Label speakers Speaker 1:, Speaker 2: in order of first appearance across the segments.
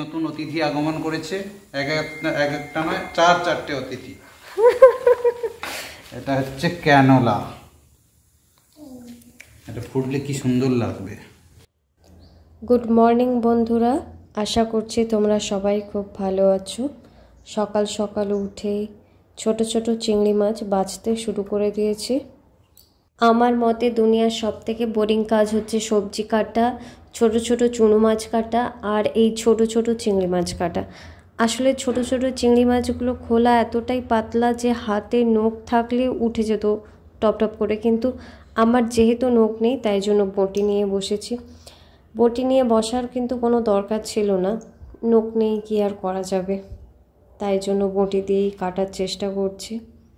Speaker 1: নতুন অতিথি আগমন করেছে, এক একটা নয়, চারটে অতিথি। এটা হচ্ছে ক্যানোলা, এটা ফুটলে কি সুন্দর লাগবে।
Speaker 2: গুড মর্নিং বন্ধুরা, আশা করছি তোমরা সবাই খুব ভালো আছো। সকাল সকাল উঠে ছোট ছোট চিংড়ি মাছ বাছতে শুরু করে দিয়েছি। আমার মতে দুনিয়ার সবথেকে বোরিং কাজ হচ্ছে সবজি কাটা, ছোট ছোট চুনো মাছ কাটা আর এই ছোট ছোট চিংড়ি মাছ কাটা। আসলে ছোট ছোট চিংড়ি মাছগুলো খোলা এতটাই পাতলা যে হাতে নখ থাকলে উঠে যেত টপ টপ করে, কিন্তু আমার যেহেতু নখ নেই তাই জন্য বটি নিয়ে বসেছি। বটি নিয়ে বসার কিন্তু কোনো দরকার ছিল না, নখ নেই কি আর করা যাবে, তাই জন্য বটি দিয়েই কাটার চেষ্টা করছি।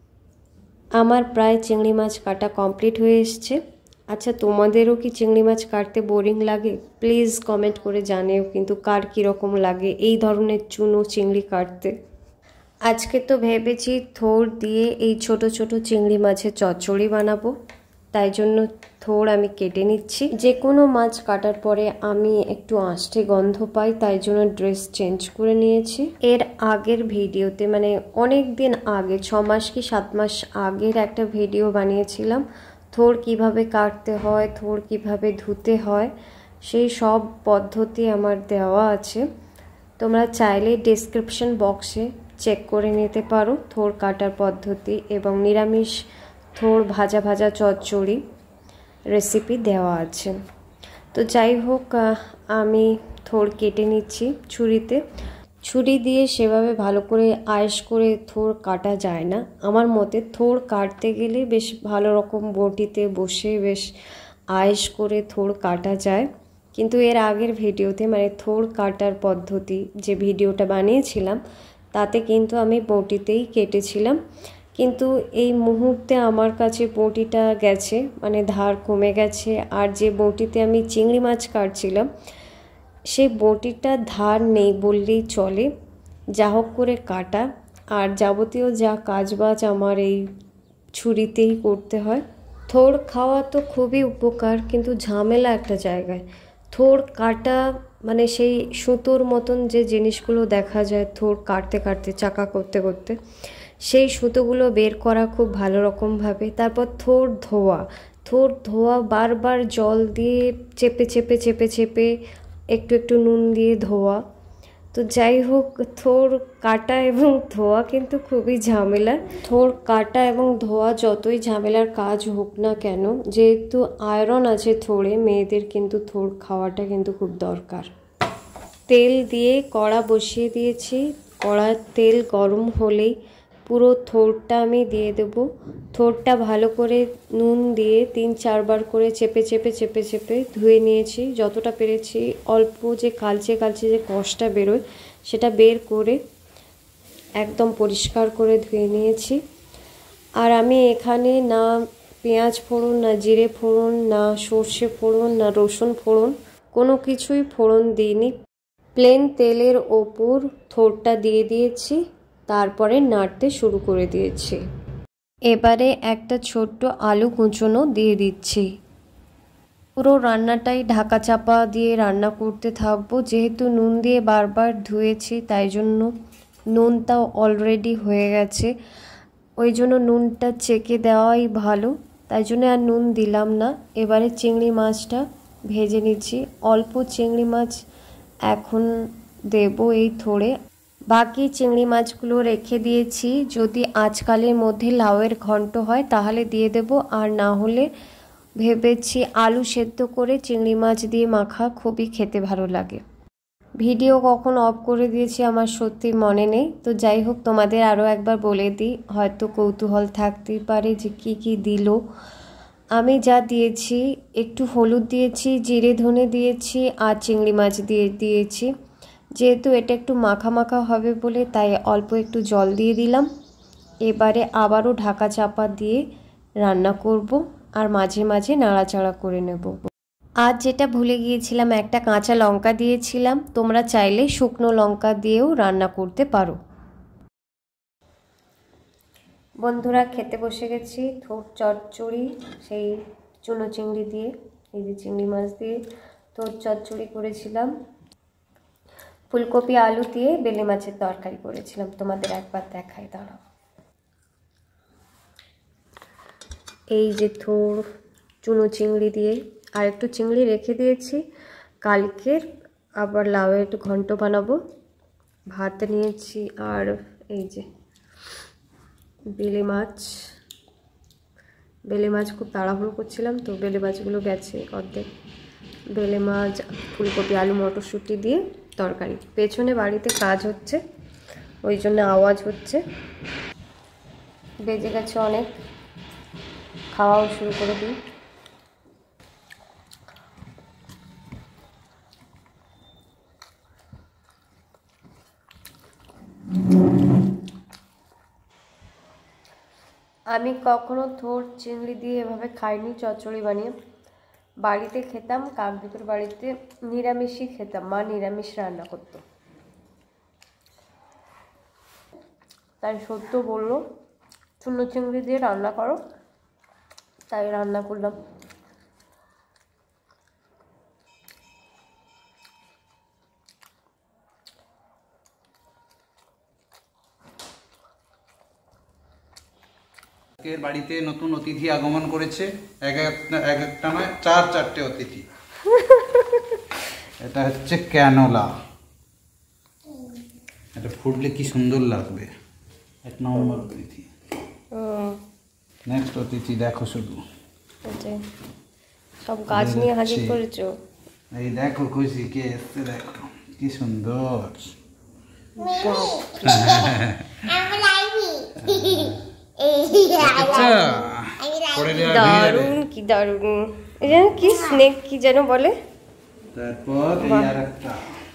Speaker 2: আমার প্রায় চিংড়ি মাছ কাটা কমপ্লিট হয়ে এসছে। আচ্ছা, তোমাদেরও কি চিংড়ি মাছ কাটতে বোরিং লাগে? প্লিজ কমেন্ট করে জানিও কিন্তু কার কীরকম লাগে এই ধরনের চুনো চিংড়ি কাটতে। আজকে তো ভেবেছি থোড় দিয়ে এই ছোট ছোট চিংড়ি মাছের চচ্চড়ি বানাবো, তাই জন্য থোড় আমি কেটে নিচ্ছি। যে কোনো মাছ কাটার পরে আমি একটু আঁশটে গন্ধ পাই, তাই জন্য ড্রেস চেঞ্জ করে নিয়েছি। এর আগের ভিডিওতে মানে অনেক দিন আগে, 6 মাস কি 7 মাস আগের একটা ভিডিও বানিয়েছিলাম থোড় কিভাবে কাটতে হয়, থোড় কিভাবে ধুতে হয়, সেই সব পদ্ধতি আমার দেওয়া আছে। তোমরা চাইলে ডেসক্রিপশন বক্সে চেক করে নিতে পারো থোড় কাটার পদ্ধতি, এবং নিরামিষ থোড় ভাজা ভাজা চচ্চড়ি রেসিপি দেওয়া আছে। তো যাই হোক, আমি থোড় কেটে নিচ্ছি ছুরিতে। ছুরি দিয়ে সেভাবে ভালো করে আয়েশ করে থোড় কাটা যায় না আমার মতে। থোড় কাটতে গেলে বেশ ভালো রকম বটিতে বসে বেশ আয়েশ করে থোড় কাটা যায়, কিন্তু এর আগের ভিডিওতে মানে থোড় কাটার পদ্ধতি যে ভিডিওটা বানিয়েছিলাম তাতে কিন্তু আমি বটিতেই কেটেছিলাম। কিন্তু এই মুহূর্তে আমার কাছে বটিটা গেছে, মানে ধার কমে গেছে, আর যে বটিতে আমি চিংড়ি মাছ কাটছিলাম সেই বটিটা ধার নেই বললেই চলে। যা হোক করে কাটা আর যাবতীয় যা কাজবাজ আমার এই ছুরিতেই করতে হয়। থোড় খাওয়া তো খুবই উপকার, কিন্তু ঝামেলা একটা জায়গায়। থোড় কাটা মানে সেই সুতোর মতন যে জিনিসগুলো দেখা যায় থোড় কাটতে কাটতে চাকা করতে করতে, সেই সুতোগুলো বের করা খুব ভালো রকমভাবে। তারপর থোড় ধোয়া বারবার জল দিয়ে চেপে চেপে চেপে চেপে একটু একটু নুন দিয়ে ধোয়া। তো যাই হোক, থোড় কাটা এবং ধোয়া কিন্তু খুবই ঝামেলার। থোড় কাটা এবং ধোয়া যতই ঝামেলার কাজ হোক না কেন, যেহেতু আয়রন আছে থোড়ে, মেয়েদের কিন্তু থোড় খাওয়াটা কিন্তু খুব দরকার। তেল দিয়ে কড়া বসিয়ে দিয়েছি, কড়ার তেল গরম হলেই পুরো থোড়টা আমি দিয়ে দেবো। থোড়টা ভালো করে নুন দিয়ে 3-4 বার করে চেপে চেপে চেপে চেপে ধুয়ে নিয়েছি যতটা পেরেছি। অল্প যে কালচে কালচে যে কষটা বেরোয় সেটা বের করে একদম পরিষ্কার করে ধুয়ে নিয়েছি। আর আমি এখানে না পেঁয়াজ ফোড়ন, না জিরে ফোড়ন, না সর্ষে ফোড়ন, না রসুন ফোড়ন, কোনো কিছুই ফোড়ন দিইনি। প্লেন তেলের ওপর থোড়টা দিয়ে দিয়েছি, তারপরে নাড়তে শুরু করে দিয়েছি। এবারে একটা ছোট্ট আলু কুঁচোনো দিয়ে দিচ্ছি। পুরো রান্নাটাই ঢাকা চাপা দিয়ে রান্না করতে থাকবো, যেহেতু নুন দিয়ে বারবার ধুয়েছি তাই জন্য নুনটাও অলরেডি হয়ে গেছে, ওই জন্য নুনটা চেকে দেওয়াই ভালো, তাই জন্য আর নুন দিলাম না। এবারে চিংড়ি মাছটা ভেজে নিচ্ছি। অল্প চিংড়ি মাছ এখন দেব এই থোড়ে, বাকি চিংড়ি মাছগুলো রেখে দিয়েছি। যদি আজকালের মধ্যে লাউয়ের ঘন্ট হয় তাহলে দিয়ে দেব, আর না হলে ভেবেছি আলু সেদ্ধ করে চিংড়ি মাছ দিয়ে মাখা খুবই খেতে ভালো লাগে। ভিডিও কখন অফ করে দিয়েছি আমার সত্যি মনে নেই। তো যাই হোক, তোমাদের আরও একবার বলে দিই, হয়তো কৌতূহল থাকতেই পারে যে কি কি দিল। আমি যা দিয়েছি, একটু হলুদ দিয়েছি, জিরে ধনে দিয়েছি, আর চিংড়ি মাছ দিয়েছি। যেহেতু এটা একটু মাখা মাখা হবে বলে তাই অল্প একটু জল দিয়ে দিলাম। এবারে আবারও ঢাকা চাপা দিয়ে রান্না করব, আর মাঝে মাঝে নাড়াচাড়া করে নেব। আজ যেটা ভুলে গিয়েছিলাম, একটা কাঁচা লঙ্কা দিয়েছিলাম, তোমরা চাইলে শুকনো লঙ্কা দিয়েও রান্না করতে পারো। বন্ধুরা, খেতে বসে গেছি। থোড় চচ্চড়ি সেই চুনো চিংড়ি দিয়ে, এই যে চিংড়ি মাছ দিয়ে থোড় চচ্চড়ি করেছিলাম। ফুলকপি আলু দিয়ে বেলে মাছের তরকারি করেছিলাম, তোমাদের একবার দেখাই, দাঁড়াও। এই যে থোড় চুনো চিংড়ি দিয়ে, আর একটু চিংড়ি রেখে দিয়েছি কালকের, আবার লাউয়ের ঘন্ট বানাবো। ভাত নিয়েছি, আর এই যে বেলে মাছ খুব তাড়াহুড়ো করছিলাম তো বেলে মাছগুলো গেছে অর্ধেক। বেলে মাছ, ফুলকপি আলু মটরশুঁটি দিয়ে তরকারি। পেছনে বাড়িতে কাজ হচ্ছে, ওই জন্য আওয়াজ হচ্ছে। বেজে গেছে অনেক, খাওয়াও শুরু করে দিই। আমি কখনো থোড় চিংড়ি দিয়ে এভাবে খাইনি চচ্চড়ি বানিয়ে। বাড়িতে খেতাম, কাকদ্বীপের বাড়িতে নিরামিষই খেতাম, মা নিরামিষ রান্না করতো। তাই সত্য বললো চুনো চিংড়ি দিয়ে রান্না করো, তাই রান্না করলাম।
Speaker 1: বাড়িতে নতুন অতিথি আগমন করেছে, এক একটা নয়, 4-4টে অতিথি। এটা হচ্ছে ক্যানোলা, এটা ফুটলে কি সুন্দর লাগবে। 1 নম্বর অতিথি। নেক্সট অতিথি দেখো, শুধু
Speaker 2: সব গাছ নিয়ে হাজির করেছো।
Speaker 1: এই দেখো খুশি কে এসছে, দেখো কি সুন্দর।
Speaker 2: দারুণ, কি দারুণ। এই যেন কি স্নেক কি যেন বলে।
Speaker 1: তারপর আর একটা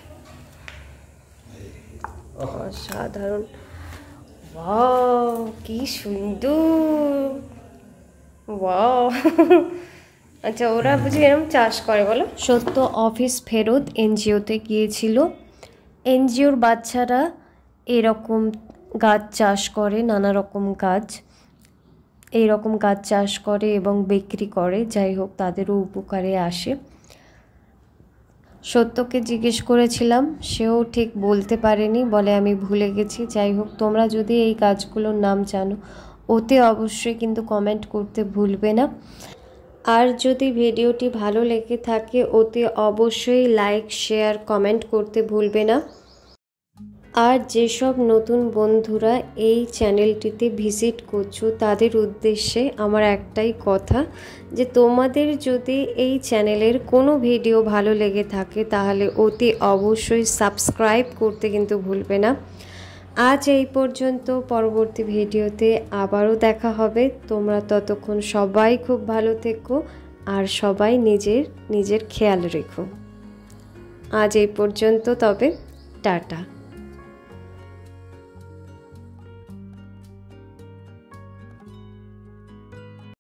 Speaker 2: অসাধারণ, ওয়াও কি সুন্দর, ওয়াও। আচ্ছা, ওরা বুঝি এরকম চাষ করে বলো? সত্য অফিস ফেরত এনজিওতে গিয়েছিল। এনজিওর বাচ্চারা এরকম গাছ চাষ করে, নানা রকম গাছ, এইরকম গাছ চাষ করে এবং বিক্রি করে। যাই হোক, তাদেরও উপকারে আসে। সত্যকে জিজ্ঞেস করেছিলাম, সেও ঠিক বলতে পারেনি, বলে আমি ভুলে গেছি। যাই হোক, তোমরা যদি এই গাছগুলোর নাম জানো ওতে অবশ্যই কিন্তু কমেন্ট করতে ভুলবে না। আর যদি ভিডিওটি ভালো লেগে থাকে ওতে অবশ্যই লাইক, শেয়ার, কমেন্ট করতে ভুলবে না। আর যেসব নতুন বন্ধুরা এই চ্যানেলটিতে ভিজিট করছো তাদের উদ্দেশ্যে আমার একটাই কথা, যে তোমাদের যদি এই চ্যানেলের কোনো ভিডিও ভালো লেগে থাকে তাহলে অতি অবশ্যই সাবস্ক্রাইব করতে কিন্তু ভুলবে না। আজ এই পর্যন্ত, পরবর্তী ভিডিওতে আবারও দেখা হবে। তোমরা ততক্ষণ সবাই খুব ভালো থেকো আর সবাই নিজের খেয়াল রেখো। আজ এই পর্যন্ত, তবে টাটা।